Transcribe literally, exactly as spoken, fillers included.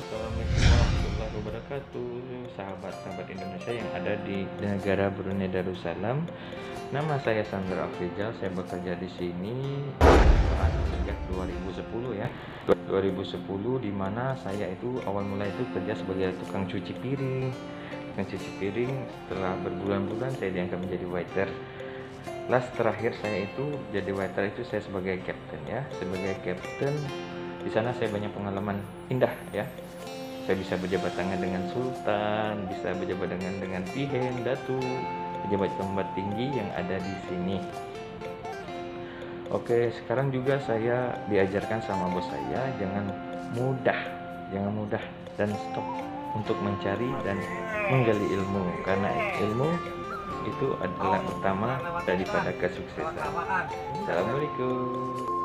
Assalamualaikum warahmatullahi wabarakatuh, sahabat-sahabat Indonesia yang ada di negara Brunei Darussalam. Nama saya Sandra Afrizal, saya bekerja di sini sejak dua ribu sepuluh ya. dua ribu sepuluh di mana saya itu awal mulai itu kerja sebagai tukang cuci piring. Tukang cuci piring, setelah berbulan-bulan saya diangkat menjadi waiter. Last terakhir saya itu jadi waiter itu saya sebagai captain ya, sebagai captain. Di sana saya banyak pengalaman indah ya. Saya bisa berjabat tangan dengan sultan, bisa berjabat dengan dengan pihen, datu, pejabat-pejabat tinggi yang ada di sini. Oke, sekarang juga saya diajarkan sama bos saya jangan mudah, jangan mudah dan stop untuk mencari dan menggali ilmu, karena ilmu itu adalah utama daripada kesuksesan. Assalamualaikum.